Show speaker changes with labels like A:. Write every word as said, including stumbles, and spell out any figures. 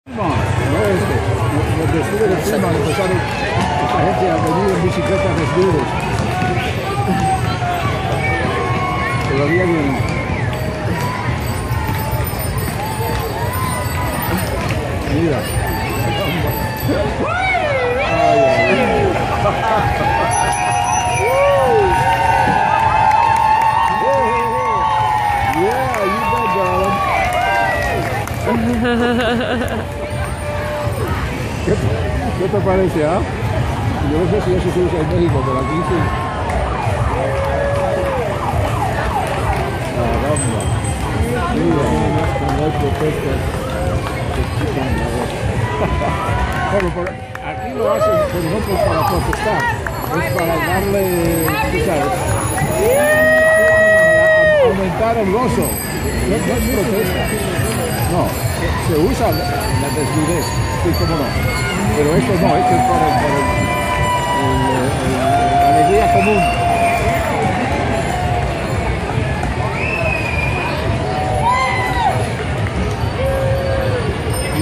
A: No, este, los desfiles de Pullman empezaron esta gente a venir en bicicletas desnudos. Todavía vienen. Mira. Ay, ay, ay. Yeah, you bet, darling. ¿Qué, ¿Qué te parece, ah? Yo no sé si eso se usa en México, pero aquí sí. Caramba. Mira, cuando hay protestas, se quitan la voz. Bueno, por, aquí lo hacen, pero no pues para protestar, es para darle, tú sabes, a, a aumentar el gozo. No, no es protesta. No, se usa la desnudez, sí, cómo no. Pero esto no, esto es para, para el, el, el, el, la alegría común.